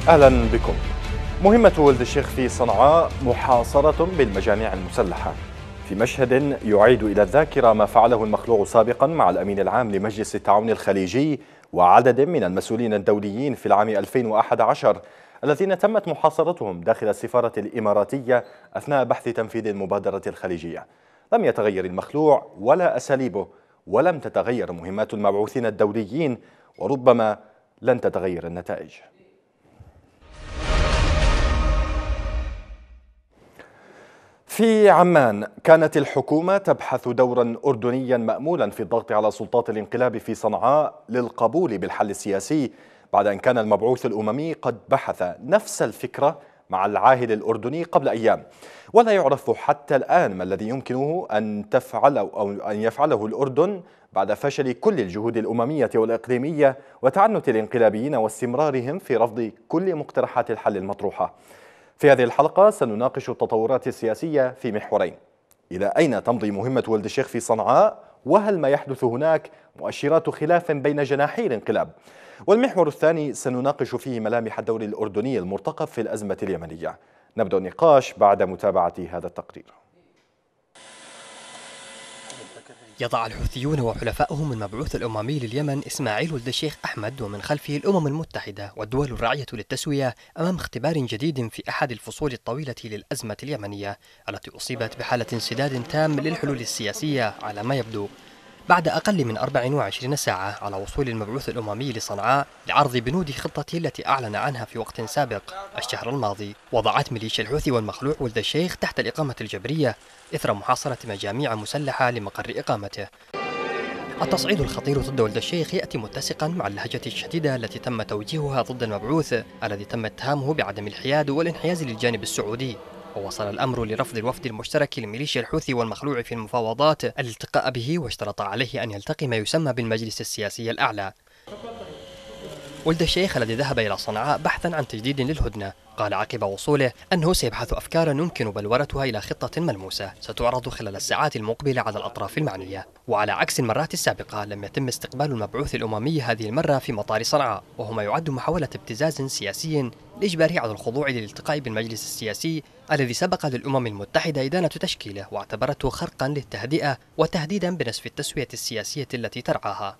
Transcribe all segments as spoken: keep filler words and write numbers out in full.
أهلا بكم. مهمة ولد الشيخ في صنعاء محاصرة بالمجاميع المسلحة، في مشهد يعيد إلى الذاكرة ما فعله المخلوع سابقا مع الأمين العام لمجلس التعاون الخليجي وعدد من المسؤولين الدوليين في العام ألفين وأحد عشر الذين تمت محاصرتهم داخل السفارة الإماراتية أثناء بحث تنفيذ المبادرة الخليجية. لم يتغير المخلوع ولا أساليبه، ولم تتغير مهمات المبعوثين الدوليين، وربما لن تتغير النتائج. في عمان كانت الحكومة تبحث دورا أردنيا مأمولا في الضغط على سلطات الانقلاب في صنعاء للقبول بالحل السياسي، بعد أن كان المبعوث الأممي قد بحث نفس الفكرة مع العاهل الأردني قبل أيام. ولا يعرف حتى الآن ما الذي يمكنه أن تفعله أو أن يفعله الأردن بعد فشل كل الجهود الأممية والإقليمية وتعنت الانقلابيين واستمرارهم في رفض كل مقترحات الحل المطروحة. في هذه الحلقة سنناقش التطورات السياسية في محورين: إلى أين تمضي مهمة ولد الشيخ في صنعاء؟ وهل ما يحدث هناك مؤشرات خلاف بين جناحي الانقلاب؟ والمحور الثاني سنناقش فيه ملامح الدور الأردني المرتقب في الأزمة اليمنية. نبدأ النقاش بعد متابعة هذا التقرير. يضع الحوثيون وحلفائهم المبعوث الأممي لليمن إسماعيل ولد الشيخ أحمد ومن خلفه الأمم المتحدة والدول الراعية للتسوية أمام اختبار جديد في أحد الفصول الطويلة للأزمة اليمنية التي أصيبت بحالة انسداد تام للحلول السياسية على ما يبدو، بعد أقل من أربع وعشرين ساعة على وصول المبعوث الأممي لصنعاء لعرض بنود خطته التي أعلن عنها في وقت سابق الشهر الماضي. وضعت ميليشيا الحوثي والمخلوع ولد الشيخ تحت الإقامة الجبرية إثر محاصرة مجاميع مسلحة لمقر إقامته. التصعيد الخطير ضد ولد الشيخ يأتي متسقا مع اللهجة الشديدة التي تم توجيهها ضد المبعوث الذي تم اتهامه بعدم الحياد والانحياز للجانب السعودي. ووصل الأمر لرفض الوفد المشترك لميليشيا الحوثي والمخلوع في المفاوضات الالتقاء به، واشترط عليه أن يلتقي ما يسمى بالمجلس السياسي الأعلى. ولد الشيخ الذي ذهب إلى صنعاء بحثا عن تجديد للهدنة قال عقب وصوله أنه سيبحث أفكارا يمكن بلورتها إلى خطة ملموسة ستعرض خلال الساعات المقبلة على الأطراف المعنية. وعلى عكس المرات السابقة لم يتم استقبال المبعوث الأممي هذه المرة في مطار صنعاء، وهو ما يعد محاولة ابتزاز سياسي لإجباره على الخضوع للالتقاء بالمجلس السياسي الذي سبق للأمم المتحدة إدانة تشكيله واعتبرته خرقا للتهدئة وتهديدا بنسف التسوية السياسية التي ترعاها.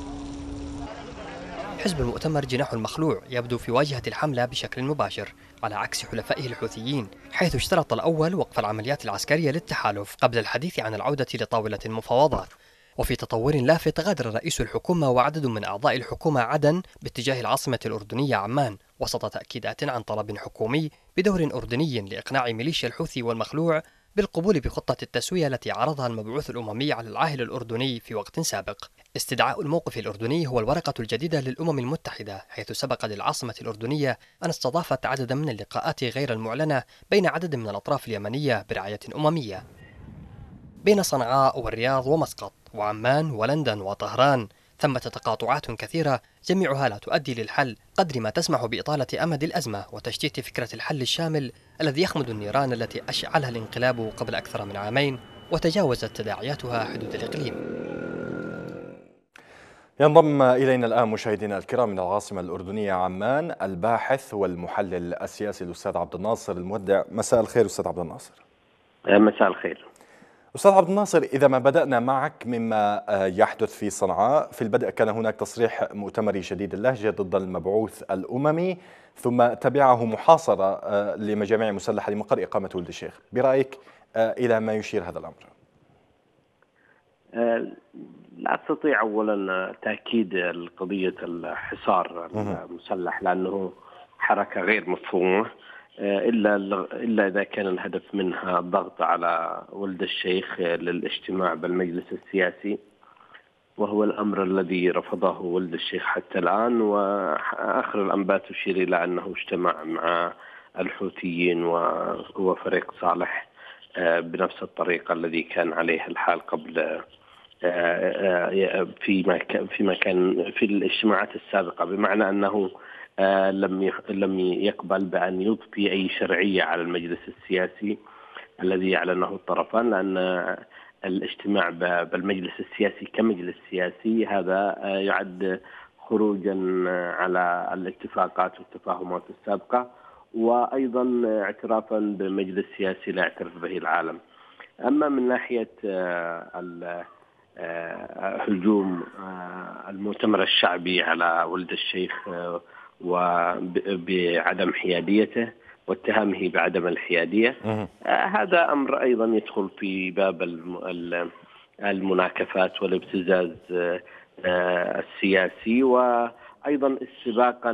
حزب المؤتمر جناح المخلوع يبدو في واجهة الحملة بشكل مباشر على عكس حلفائه الحوثيين، حيث اشترط الأول وقف العمليات العسكرية للتحالف قبل الحديث عن العودة لطاولة المفاوضات. وفي تطور لافت غادر رئيس الحكومة وعدد من أعضاء الحكومة عدن باتجاه العاصمة الأردنية عمان وسط تأكيدات عن طلب حكومي بدور أردني لإقناع ميليشيا الحوثي والمخلوع بالقبول بخطة التسوية التي عرضها المبعوث الأممي على العاهل الأردني في وقت سابق. استدعاء الموقف الأردني هو الورقة الجديدة للأمم المتحدة، حيث سبق للعاصمة الأردنية أن استضافت عددا من اللقاءات غير المعلنة بين عدد من الأطراف اليمنية برعاية أممية بين صنعاء والرياض ومسقط وعمان ولندن وطهران. ثمة تقاطعات كثيرة جميعها لا تؤدي للحل قدر ما تسمح بإطالة أمد الأزمة وتشتيت فكرة الحل الشامل الذي يخمد النيران التي أشعلها الانقلاب قبل أكثر من عامين وتجاوزت تداعياتها حدود الإقليم. ينضم إلينا الآن مشاهدينا الكرام من العاصمة الأردنية عمان الباحث والمحلل السياسي الأستاذ عبد الناصر المودع. مساء الخير أستاذ عبد الناصر. مساء الخير أستاذ عبد الناصر، إذا ما بدأنا معك مما يحدث في صنعاء. في البدء كان هناك تصريح مؤتمري شديد اللهجة ضد المبعوث الأممي، ثم تبعه محاصرة لمجاميع مسلحة لمقر إقامة ولد الشيخ. برأيك إلى ما يشير هذا الأمر؟ لا أستطيع أولا تأكيد قضية الحصار المسلح لأنه حركة غير مفهومة إلا إلا إذا كان الهدف منها الضغط على ولد الشيخ للاجتماع بالمجلس السياسي، وهو الأمر الذي رفضه ولد الشيخ حتى الآن. وآخر الأنباء تشير إلى أنه اجتمع مع الحوثيين وفريق صالح بنفس الطريقة الذي كان عليه الحال قبل فيما فيما كان في الاجتماعات السابقة، بمعنى أنه لم لم يقبل بأن يضفي أي شرعية على المجلس السياسي الذي أعلنه الطرفان، لأن الاجتماع بالمجلس السياسي كمجلس سياسي هذا يعد خروجا على الاتفاقات والتفاهمات السابقة، وأيضا اعترافا بمجلس سياسي لا يعترف به العالم. أما من ناحية هجوم المؤتمر الشعبي على ولد الشيخ وبعدم حياديته واتهامه بعدم الحيادية، هذا أمر أيضا يدخل في باب المناكفات والابتزاز السياسي، وأيضا استباقا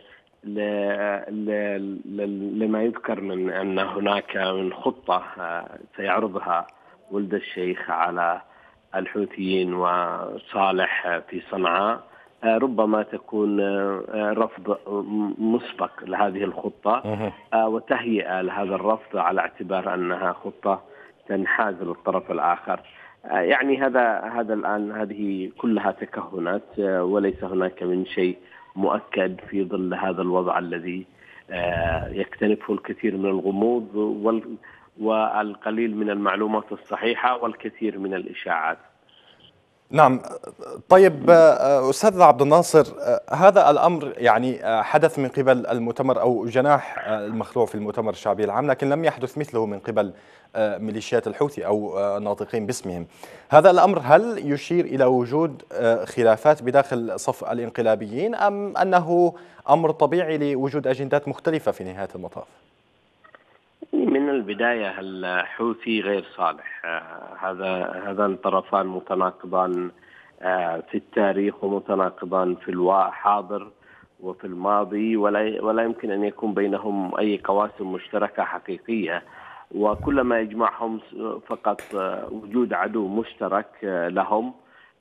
لما يذكر من أن هناك من خطة سيعرضها ولد الشيخ على الحوثيين وصالح في صنعاء. ربما تكون رفض مسبق لهذه الخطة وتهيئة لهذا الرفض على اعتبار أنها خطة تنحاز للطرف الآخر. يعني هذا هذا الآن هذه كلها تكهنات، وليس هناك من شيء مؤكد في ظل هذا الوضع الذي يكتنفه الكثير من الغموض والقليل من المعلومات الصحيحة والكثير من الإشاعات. نعم. طيب أستاذ عبد الناصر، هذا الأمر يعني حدث من قبل المؤتمر أو جناح المخلوع في المؤتمر الشعبي العام، لكن لم يحدث مثله من قبل ميليشيات الحوثي أو ناطقين باسمهم. هذا الأمر هل يشير إلى وجود خلافات بداخل صف الانقلابيين، أم أنه أمر طبيعي لوجود أجندات مختلفة في نهاية المطاف؟ من البداية الحوثي غير صالح. هذا هذان طرفان متناقضان في التاريخ ومتناقضان في الحاضر وفي الماضي، ولا ولا يمكن أن يكون بينهم أي قواسم مشتركة حقيقية، وكل ما يجمعهم فقط وجود عدو مشترك لهم،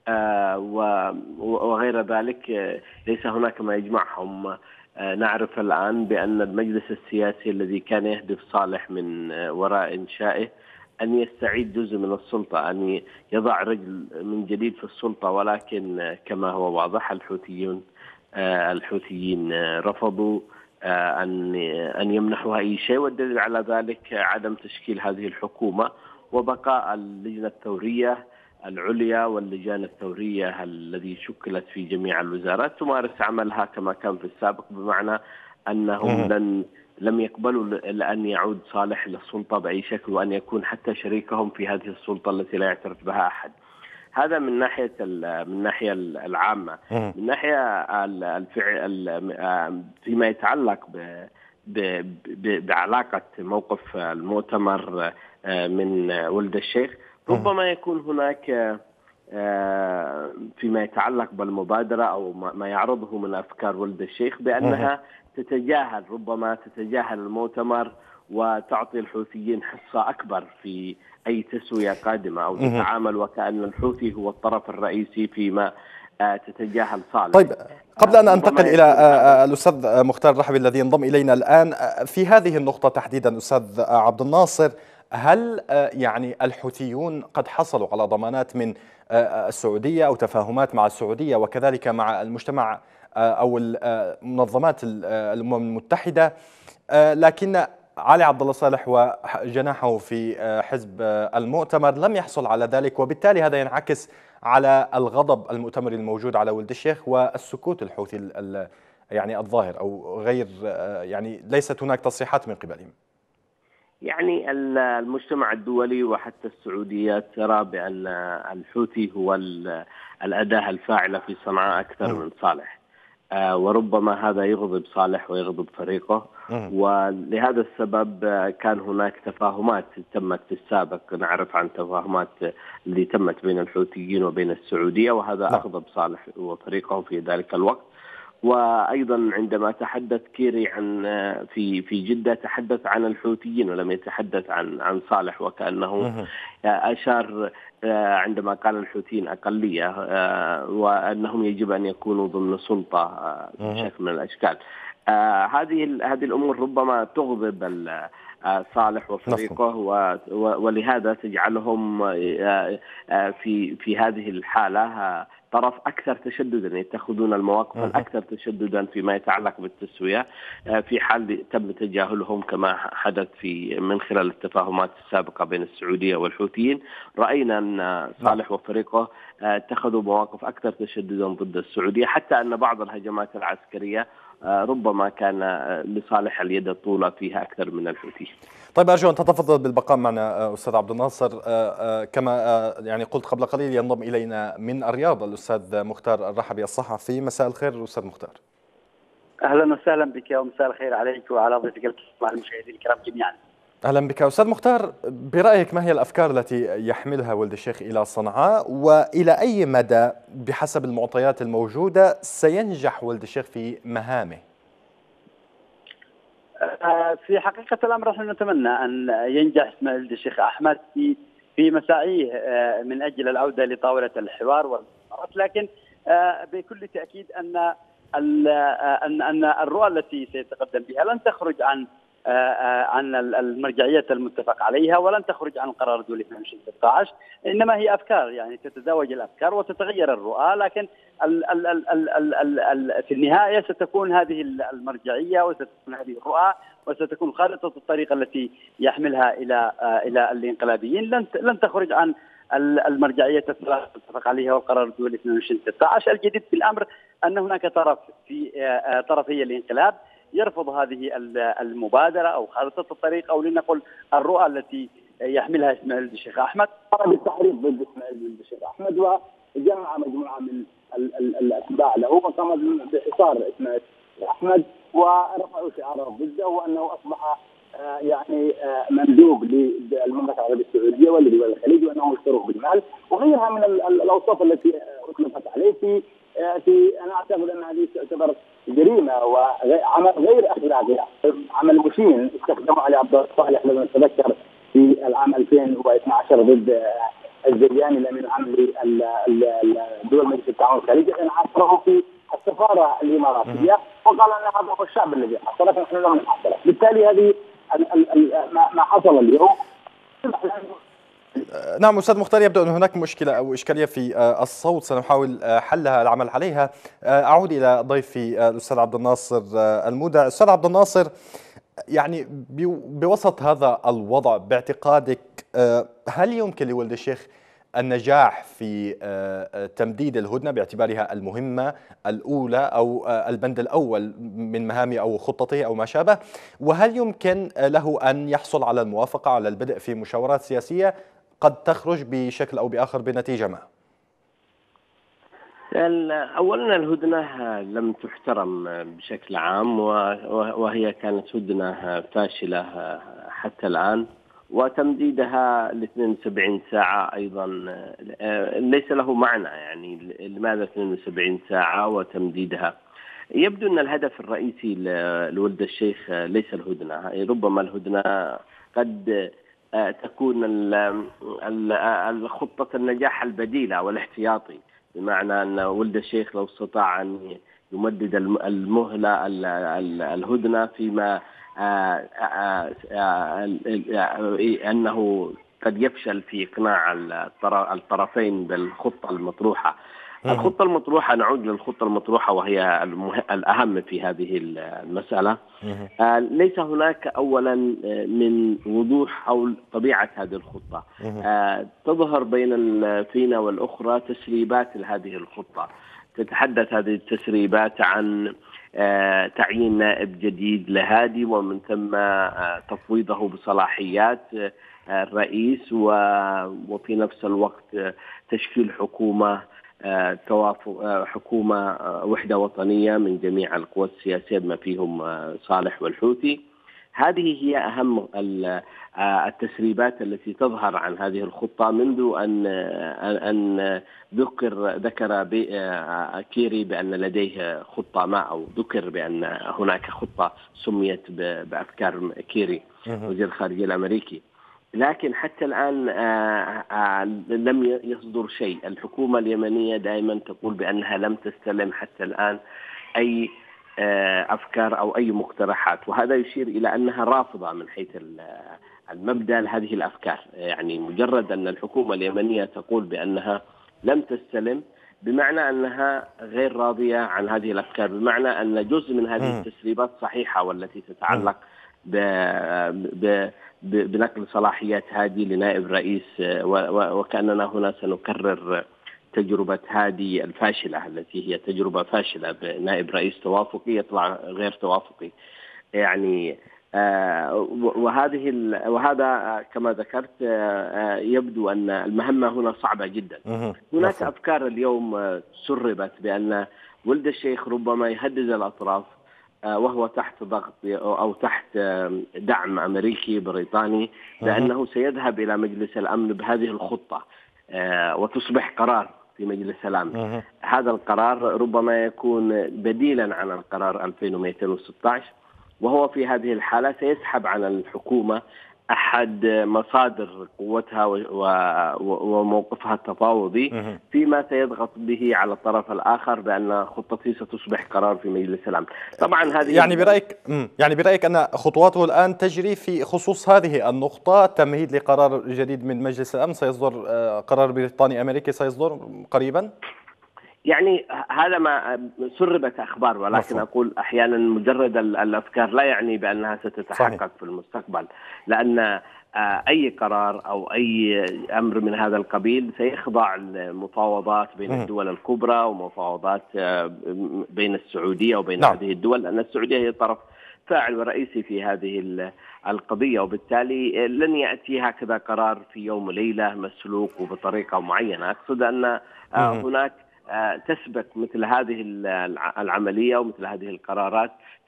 وغير ذلك ليس هناك ما يجمعهم. نعرف الآن بأن المجلس السياسي الذي كان يهدف صالح من وراء إنشائه أن يستعيد جزء من السلطة، أن يضع رجل من جديد في السلطة، ولكن كما هو واضح الحوثيون الحوثيين رفضوا أن أن يمنحوا أي شيء، والدليل على ذلك عدم تشكيل هذه الحكومة وبقاء اللجنة الثورية العليا واللجان الثورية الذي شكلت في جميع الوزارات تمارس عملها كما كان في السابق، بمعنى أنهم لن لم يقبلوا لأن يعود صالح للسلطة بأي شكل، وأن يكون حتى شريكهم في هذه السلطة التي لا يعترف بها أحد. هذا من ناحية من الناحية العامة. من ناحية الفعل فيما يتعلق ب بعلاقة موقف المؤتمر من ولد الشيخ، ربما يكون هناك فيما يتعلق بالمبادرة أو ما يعرضه من أفكار ولد الشيخ بأنها تتجاهل ربما تتجاهل المؤتمر وتعطي الحوثيين حصة أكبر في أي تسوية قادمة، أو تتعامل وكأن الحوثي هو الطرف الرئيسي فيما تتجاهل صالح. طيب، قبل أن أنتقل إلى الأستاذ مختار الرحبي الذي ينضم إلينا الآن، في هذه النقطة تحديدا أستاذ عبد الناصر، هل يعني الحوثيون قد حصلوا على ضمانات من السعودية أو تفاهمات مع السعودية وكذلك مع المجتمع أو منظمات الأمم المتحدة، لكن علي عبد الله صالح وجناحه في حزب المؤتمر لم يحصل على ذلك، وبالتالي هذا ينعكس على الغضب المؤتمري الموجود على ولد الشيخ والسكوت الحوثي يعني الظاهر أو غير، يعني ليست هناك تصريحات من قبلهم؟ يعني المجتمع الدولي وحتى السعودية ترى بأن الحوثي هو الأداة الفاعلة في صنعاء أكثر من صالح، وربما هذا يغضب صالح ويغضب فريقه، ولهذا السبب كان هناك تفاهمات تمت في السابق. نعرف عن تفاهمات اللي تمت بين الحوثيين وبين السعودية، وهذا أغضب صالح وفريقه في ذلك الوقت. وأيضا عندما تحدث كيري عن في في جدة تحدث عن الحوثيين ولم يتحدث عن عن صالح، وكأنه أشار عندما قال الحوثيين أقلية وأنهم يجب أن يكونوا ضمن سلطة بشكل من الأشكال. هذه هذه الأمور ربما تغضب صالح وفريقه، ولهذا تجعلهم في في هذه الحالة طرف أكثر تشددا، يتخذون المواقف الأكثر تشددا فيما يتعلق بالتسوية في حال تم تجاهلهم كما حدث في من خلال التفاهمات السابقة بين السعودية والحوثيين. رأينا أن صالح وفريقه اتخذوا مواقف أكثر تشددا ضد السعودية، حتى أن بعض الهجمات العسكرية ربما كان لصالح اليد الطولى فيها أكثر من الحوثي. طيب أرجو أن تتفضل بالبقاء معنا أستاذ عبد الناصر. كما يعني قلت قبل قليل ينضم إلينا من الرياض الأستاذ مختار الرحبي الصحفي. مساء الخير أستاذ مختار. أهلا وسهلا بك ومساء الخير عليك وعلى ضيفك مع المشاهدين الكرام جميعا. أهلا بك أستاذ مختار، برأيك ما هي الأفكار التي يحملها ولد الشيخ إلى صنعاء، وإلى أي مدى بحسب المعطيات الموجودة سينجح ولد الشيخ في مهامه؟ في حقيقة الأمر نحن نتمنى أن ينجح ولد الشيخ أحمد في في مساعيه من أجل العودة لطاولة الحوار والمفاوضات، لكن بكل تأكيد أن أن أن الرؤى التي سيتقدم بها لن تخرج عن عن المرجعية المتفق عليها، ولن تخرج عن قرار دولة اثنين وعشرين ستة عشر، إنما هي أفكار، يعني تتزاوج الأفكار وتتغير الرؤى، لكن ال ال ال ال ال ال في النهاية ستكون هذه المرجعية وستكون هذه الرؤى وستكون خارطة الطريق التي يحملها إلى إلى الانقلابيين لن لن تخرج عن المرجعية المتفق عليها والقرار الدولي اثنين وعشرين ستة عشر. الجديد في الأمر أن هناك طرف في طرفي الانقلاب يرفض هذه المبادرة أو خارطة الطريق أو لنقل الرؤى التي يحملها إسماعيل ولد الشيخ أحمد، قام بالتحريض ضد إسماعيل ولد الشيخ أحمد وجمع مجموعة من الأتباع له وقام بحصار إسماعيل أحمد ورفعوا شعارات ضده وأنه أصبح يعني مندوب للمملكة العربية السعودية ولدول الخليج وأنه يشتروه بالمال وغيرها من الأوصاف التي أطلقت عليه. في في أنا أعتقد أن هذه تعتبر جريمة وعمل غير أخلاقي، عمل مشين استخدمه علي عبد الصالح لما نتذكر في العام ألفين واثني عشر ضد الزرياني الأمين العام لدول مجلس التعاون الخليجي، أن عصره في السفارة الإماراتية وقال أن هذا هو الشعب الذي حصل فنحن لم نحصل. بالتالي هذه ما حصل اليوم. نعم أستاذ مختار، يبدو أن هناك مشكلة أو إشكالية في الصوت سنحاول حلها العمل عليها. أعود إلى ضيفي الأستاذ عبد الناصر المودع. أستاذ عبد الناصر، يعني بوسط هذا الوضع باعتقادك هل يمكن لولد الشيخ النجاح في تمديد الهدنة باعتبارها المهمة الأولى أو البند الأول من مهامه أو خطته أو ما شابه، وهل يمكن له أن يحصل على الموافقة على البدء في مشاورات سياسية قد تخرج بشكل أو بآخر بنتيجة ما؟ أولا الهدنة لم تحترم بشكل عام وهي كانت هدنة فاشلة حتى الآن، وتمديدها ل اثنين وسبعين ساعة أيضا ليس له معنى. يعني لماذا اثنين وسبعين ساعة وتمديدها؟ يبدو أن الهدف الرئيسي لولد الشيخ ليس الهدنة، ربما الهدنة قد تكون الخطة النجاح البديلة والاحتياطي، بمعنى أن ولد الشيخ لو استطاع أن يمدد المهلة الهدنة فيما أنه قد يفشل في إقناع الطرفين بالخطة المطروحة. الخطة المطروحة، نعود للخطة المطروحة وهي الأهم في هذه المسألة. ليس هناك أولا من وضوح حول طبيعة هذه الخطة. تظهر بين الفينة والأخرى تسريبات لهذه الخطة. تتحدث هذه التسريبات عن تعيين نائب جديد لهادي ومن ثم تفويضه بصلاحيات الرئيس، وفي نفس الوقت تشكيل حكومة توافق حكومة وحدة وطنية من جميع القوى السياسية بما فيهم صالح والحوثي. هذه هي أهم التسريبات التي تظهر عن هذه الخطة منذ أن أن ذكر ذكر كيري بأن لديه خطة ما، أو ذكر بأن هناك خطة سميت بأفكار كيري وزير الخارجية الأمريكي، لكن حتى الآن لم يصدر شيء. الحكومة اليمنية دائما تقول بأنها لم تستلم حتى الآن أي أفكار أو أي مقترحات، وهذا يشير إلى أنها رافضة من حيث المبدأ لهذه الأفكار. يعني مجرد أن الحكومة اليمنية تقول بأنها لم تستلم، بمعنى أنها غير راضية عن هذه الأفكار، بمعنى أن جزء من هذه التسريبات صحيحة والتي تتعلق ب... ب... بنقل صلاحيات هادي لنائب رئيس، وكأننا هنا سنكرر تجربة هادي الفاشلة التي هي تجربة فاشلة بنائب رئيس توافقي يطلع غير توافقي. يعني وهذه وهذا كما ذكرت يبدو أن المهمة هنا صعبة جدا. هناك أفكار اليوم سربت بأن ولد الشيخ ربما يهدد الأطراف وهو تحت ضغط أو تحت دعم أمريكي بريطاني، لأنه سيذهب إلى مجلس الأمن بهذه الخطة وتصبح قرار في مجلس الأمن. هذا القرار ربما يكون بديلا عن القرار ألفين ومئتين وستة عشر، وهو في هذه الحالة سيسحب عن الحكومة أحد مصادر قوتها وموقفها التفاوضي فيما سيضغط به على الطرف الآخر بأن خطته ستصبح قرار في مجلس الأمن. طبعا هذه يعني برأيك يعني برأيك أن خطواته الآن تجري في خصوص هذه النقطة، تمهيد لقرار جديد من مجلس الأمن سيصدر، قرار بريطاني أمريكي سيصدر قريبا؟ يعني هذا ما سربت أخبار، ولكن مفهوم. أقول أحيانا مجرد الأفكار لا يعني بأنها ستتحقق صحيح. في المستقبل، لأن أي قرار أو أي أمر من هذا القبيل سيخضع لمفاوضات بين الدول الكبرى ومفاوضات بين السعودية وبين نعم. هذه الدول، لأن السعودية هي طرف فاعل ورئيسي في هذه القضية، وبالتالي لن يأتي هكذا قرار في يوم وليلة مسلوق وبطريقة معينة. أقصد أن هناك تسبق مثل هذه العملية ومثل هذه القرارات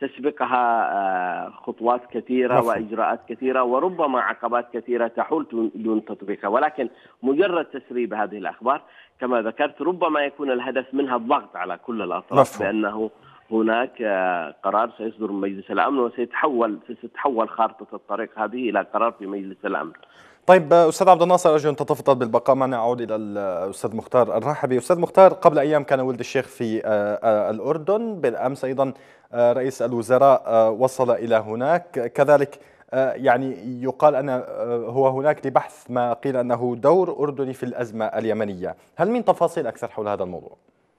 تسبقها خطوات كثيرة مفهوم. وإجراءات كثيرة وربما عقبات كثيرة تحول دون تطبيقها، ولكن مجرد تسريب هذه الأخبار كما ذكرت ربما يكون الهدف منها الضغط على كل الأطراف مفهوم. بأنه هناك قرار سيصدر من مجلس الأمن وسيتحول ستتحول خارطة الطريق هذه إلى قرار في مجلس الأمن. طيب أستاذ عبد الناصر، أرجو أن تتفضل بالبقاء معنا. أعود إلى الأستاذ مختار الرحبي. أستاذ مختار، قبل أيام كان ولد الشيخ في الأردن، بالأمس أيضا رئيس الوزراء وصل إلى هناك كذلك، يعني يقال أن هو هناك لبحث ما قيل أنه دور أردني في الأزمة اليمنية. هل من تفاصيل أكثر حول هذا الموضوع؟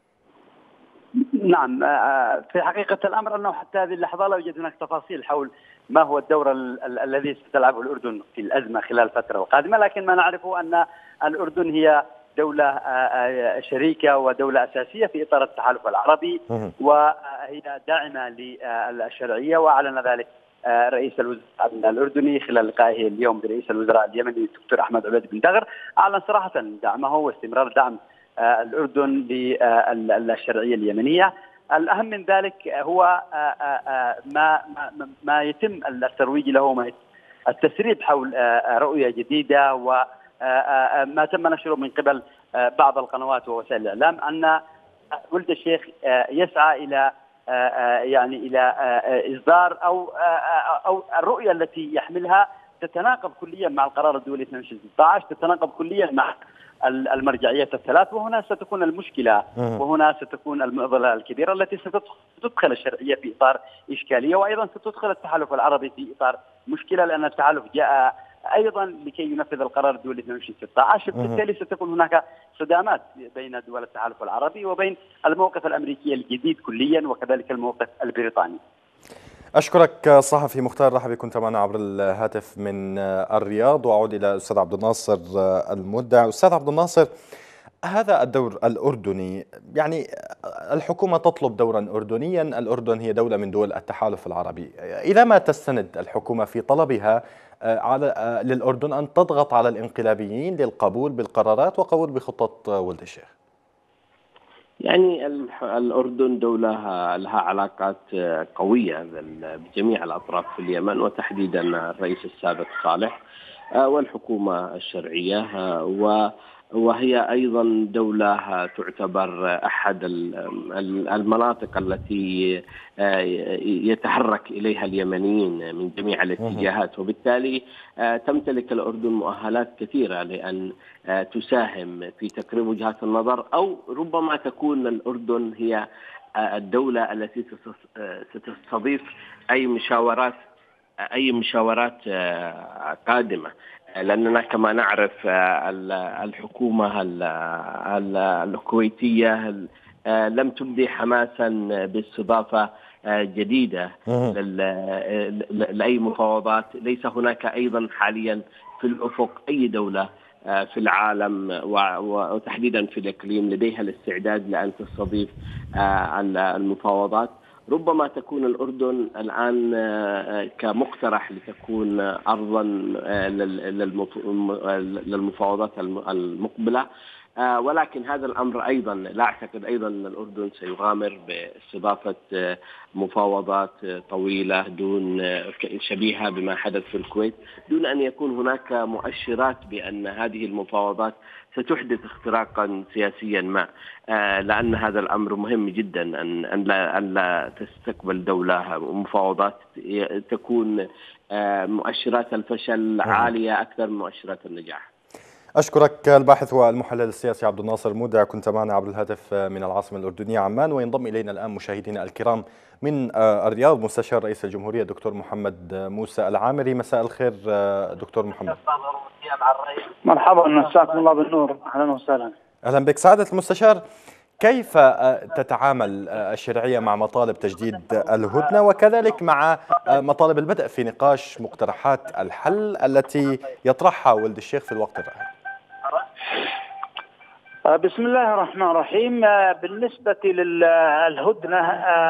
نعم، في حقيقة الأمر أنه حتى هذه اللحظة لا يوجد هناك تفاصيل حول ما هو الدور ال ال الذي ستلعبه الأردن في الأزمة خلال الفترة القادمة، لكن ما نعرفه أن الأردن هي دولة شريكة ودولة أساسية في إطار التحالف العربي، وهي داعمة للشرعية، وأعلن ذلك رئيس الوزراء الأردني خلال لقائه اليوم برئيس الوزراء اليمني الدكتور أحمد عبيد بن دغر. أعلن صراحة دعمه واستمرار دعم الأردن للشرعية اليمنية. الأهم من ذلك هو ما ما ما يتم الترويج له، ما التسريب حول رؤية جديدة وما تم نشره من قبل بعض القنوات ووسائل الإعلام أن ولد الشيخ يسعى إلى يعني إلى إصدار أو أو الرؤية التي يحملها تتناقض كليا مع القرار الدولي اثنين وعشرين ستة عشر، تتناقض كليا مع المرجعيات الثلاث، وهنا ستكون المشكلة وهنا ستكون المعضلة الكبيرة التي ستدخل الشرعية في إطار إشكالية، وأيضا ستدخل التحالف العربي في إطار مشكلة، لأن التحالف جاء أيضا لكي ينفذ القرار الدولي اثنين وعشرين ستة عشر. بالتالي ستكون هناك صدامات بين دول التحالف العربي وبين الموقف الأمريكي الجديد كليا وكذلك الموقف البريطاني. أشكرك صحفي مختار رحبي، كنت معنا عبر الهاتف من الرياض. وأعود إلى الأستاذ عبد الناصر المدع. أستاذ عبد الناصر، هذا الدور الأردني، يعني الحكومة تطلب دورا أردنيا، الأردن هي دولة من دول التحالف العربي، إلى ما تستند الحكومة في طلبها على للأردن أن تضغط على الانقلابيين للقبول بالقرارات وقبول بخطة ولد الشيخ؟ يعني الأردن دولة لها علاقات قوية بجميع الأطراف في اليمن، وتحديدا الرئيس السابق صالح والحكومة الشرعية، وهي أيضا دولة تعتبر أحد المناطق التي يتحرك إليها اليمنيين من جميع الاتجاهات، وبالتالي تمتلك الأردن مؤهلات كثيرة لأن تساهم في تقريب وجهات النظر، أو ربما تكون الأردن هي الدولة التي ستستضيف أي مشاورات أي مشاورات قادمة، لأننا كما نعرف الحكومة الكويتية لم تبدي حماسا باستضافة جديدة لأي مفاوضات. ليس هناك أيضا حاليا في الأفق أي دولة في العالم وتحديدا في الإقليم لديها الاستعداد لأن تستضيف المفاوضات. ربما تكون الأردن الآن كمقترح لتكون أرضا للمفاوضات المقبلة، ولكن هذا الأمر أيضا لا أعتقد أيضا أن الأردن سيغامر باستضافة مفاوضات طويلة دون شبيهة بما حدث في الكويت دون أن يكون هناك مؤشرات بأن هذه المفاوضات ستحدث اختراقا سياسيا ما، لأن هذا الأمر مهم جدا أن لا, أن لا تستقبل دولة مفاوضات تكون مؤشرات الفشل عالية أكثر من مؤشرات النجاح. أشكرك الباحث والمحلل السياسي عبد الناصر مودع، كنت معنا عبر الهاتف من العاصمة الأردنية عمان. وينضم إلينا الآن مشاهدينا الكرام من الرياض مستشار رئيس الجمهورية دكتور محمد موسى العامري. مساء الخير دكتور محمد. مرحبا، مساكم الله بالنور، أهلا وسهلا. أهلا بك سعادة المستشار. كيف تتعامل الشرعية مع مطالب تجديد الهدنة وكذلك مع مطالب البدء في نقاش مقترحات الحل التي يطرحها ولد الشيخ في الوقت الراهن؟ بسم الله الرحمن الرحيم. بالنسبة للهدنة،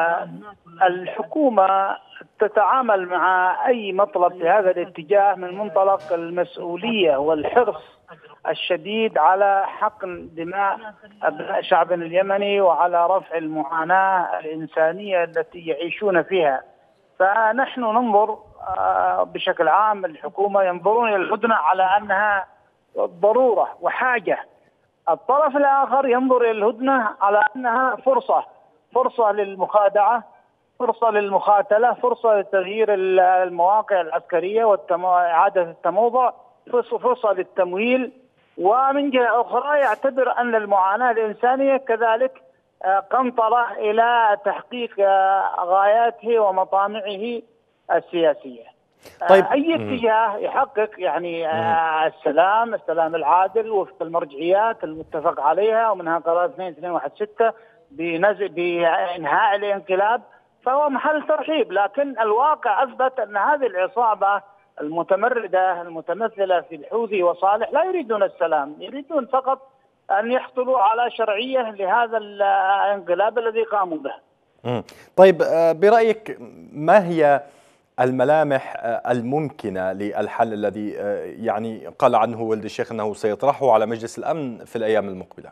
الحكومة تتعامل مع أي مطلب في هذا الاتجاه من منطلق المسؤولية والحرص الشديد على حقن دماء أبناء شعبنا اليمني وعلى رفع المعاناة الإنسانية التي يعيشون فيها. فنحن ننظر بشكل عام، الحكومة ينظرون إلى الهدنة على أنها ضرورة وحاجة. الطرف الآخر ينظر إلى الهدنة على أنها فرصة فرصة للمخادعة، فرصة للمخاتلة، فرصة لتغيير المواقع العسكرية وإعادة التموضع، فرصة للتمويل. ومن جهة أخرى يعتبر أن المعاناة الإنسانية كذلك قنطرة إلى تحقيق غاياته ومطامعه السياسية. طيب. أي اتجاه يحقق يعني السلام السلام العادل وفق المرجعيات المتفق عليها ومنها قرار اثنين اثنين واحد ستة بنزل بإنهاء الانقلاب، فهو محل ترحيب. لكن الواقع أثبت أن هذه العصابة المتمردة المتمثلة في الحوثي وصالح لا يريدون السلام، يريدون فقط أن يحصلوا على شرعية لهذا الانقلاب الذي قاموا به. طيب، برأيك ما هي الملامح الممكنة للحل الذي يعني قال عنه ولد الشيخ أنه سيطرحه على مجلس الأمن في الأيام المقبلة؟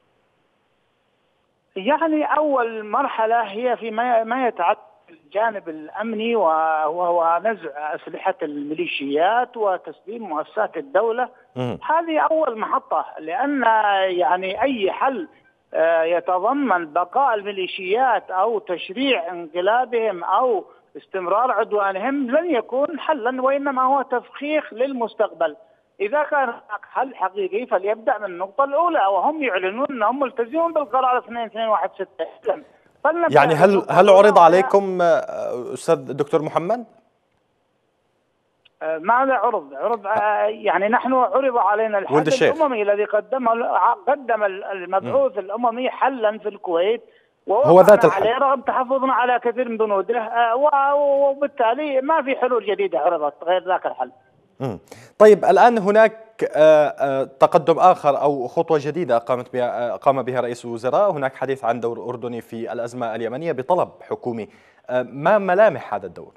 يعني أول مرحلة هي في ما يتعلق بالجانب الأمني، وهو نزع أسلحة الميليشيات وتسليم مؤسسات الدولة. م. هذه أول محطة، لأن يعني أي حل يتضمن بقاء الميليشيات أو تشريع انقلابهم أو استمرار عدوانهم لن يكون حلا، وإنما هو تفخيخ للمستقبل. إذا كان هناك حل حقيقي فليبدأ من النقطة الأولى، وهم يعلنون أنهم ملتزمون بالقرار اثنين اثنين واحد ستة. يعني هل هل عرض عليكم أستاذ دكتور محمد؟ ماذا عرض؟ عرض يعني نحن عرض علينا الحل الأممي الذي قدم قدم المبعوث الأممي حلا في الكويت، هو ذات الحل عليه رغم تحفظنا على كثير من بنوده، وبالتالي ما في حلول جديدة عرضت غير ذاك الحل. مم. طيب، الآن هناك تقدم آخر أو خطوة جديدة قامت بها قام بها رئيس الوزراء. هناك حديث عن دور أردني في الأزمة اليمنية بطلب حكومي. ما ملامح هذا الدور؟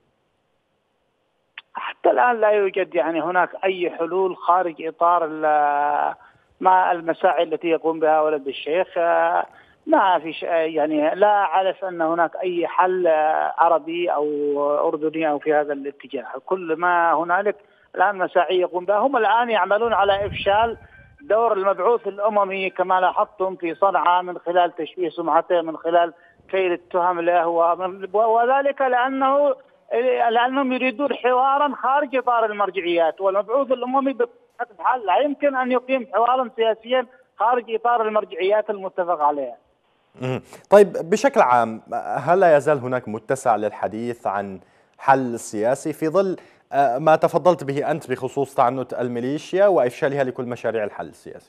حتى الآن لا يوجد يعني هناك أي حلول خارج إطار ما المساعي التي يقوم بها ولد الشيخ. ما في يعني لا أعرف أن هناك أي حل عربي أو أردني أو في هذا الاتجاه. كل ما هنالك الآن مساعي يقوم بها. هم الآن يعملون على إفشال دور المبعوث الأممي كما لاحظتم في صنعاء من خلال تشويه سمعته، من خلال كيل التهم له، وذلك لأنه لأنهم يريدون حوارا خارج إطار المرجعيات، والمبعوث الأممي بطبيعة الحال لا يمكن أن يقيم حوارا سياسيا خارج إطار المرجعيات المتفق عليها. طيب بشكل عام، هل لا يزال هناك متسع للحديث عن حل سياسي في ظل ما تفضلت به أنت بخصوص تعنت الميليشيا وإفشالها لكل مشاريع الحل السياسي؟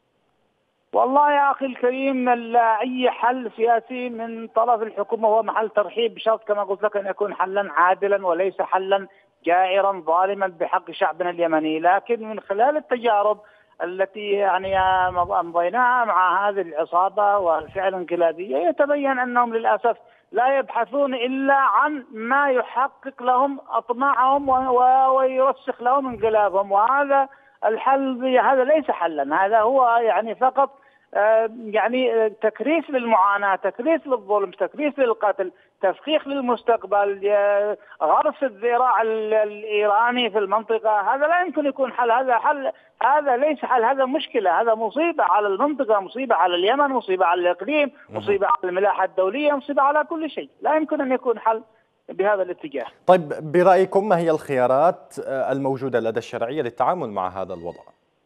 والله يا أخي الكريم، أي حل سياسي من طرف الحكومة هو محل ترحيب، بشرط كما قلت لك أن يكون حلا عادلا وليس حلا جائرا ظالما بحق شعبنا اليمني. لكن من خلال التجارب التي يعني أمضيناها مع هذه العصابة والفئة الانقلابية يتبين أنهم للأسف لا يبحثون إلا عن ما يحقق لهم أطماعهم ويرسخ لهم انقلابهم، وهذا الحل هذا ليس حلا، هذا هو يعني فقط يعني تكريس للمعاناة، تكريس للظلم، تكريس للقتل، تفخيخ للمستقبل، غرس الذراع الإيراني في المنطقة. هذا لا يمكن يكون حل، هذا حل، هذا ليس حل، هذا مشكلة، هذا مصيبة على المنطقة، مصيبة على اليمن، مصيبة على الإقليم، مصيبة على الملاحة الدولية، مصيبة على كل شيء. لا يمكن أن يكون حل بهذا الاتجاه. طيب برأيكم ما هي الخيارات الموجودة لدى الشرعية للتعامل مع هذا الوضع؟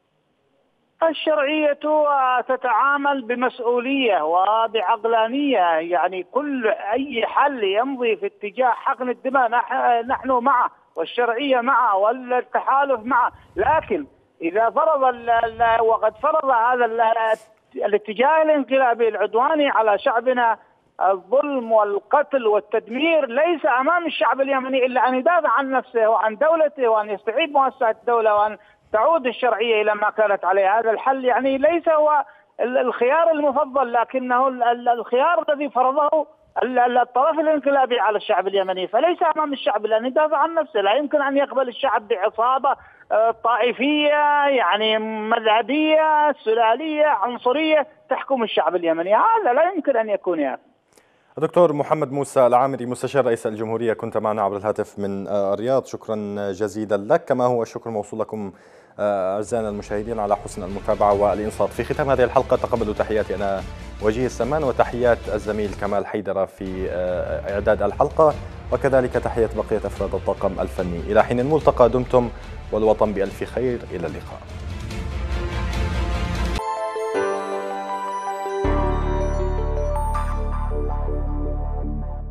الشرعية تتعامل بمسؤولية وبعقلانية، يعني كل أي حل يمضي في اتجاه حقن الدماء نحن معه، والشرعية معه، والتحالف معه. لكن إذا فرض وقد فرض هذا الاتجاه الانقلابي العدواني على شعبنا الظلم والقتل والتدمير، ليس أمام الشعب اليمني إلا أن يدافع عن نفسه وعن دولته وأن يستعيد مؤسسات الدولة وأن تعود الشرعية إلى ما كانت عليه. هذا الحل يعني ليس هو الخيار المفضل، لكنه الخيار الذي فرضه الطرف الانقلابي على الشعب اليمني، فليس أمام الشعب لأن يدافع عن نفسه. لا يمكن أن يقبل الشعب بعصابة طائفية يعني مذهبية سلالية عنصرية تحكم الشعب اليمني، هذا لا يمكن أن يكون. يعني دكتور محمد موسى العامري، مستشار رئيس الجمهورية، كنت معنا عبر الهاتف من الرياض، شكرا جزيلا لك. كما هو الشكر موصول لكم أعزائنا المشاهدين على حسن المتابعة والإنصات. في ختام هذه الحلقة تقبلوا تحياتي أنا وجيه السمان وتحيات الزميل كمال حيدرة في إعداد الحلقة، وكذلك تحيات بقية أفراد الطاقم الفني. إلى حين الملتقى دمتم والوطن بألف خير، إلى اللقاء.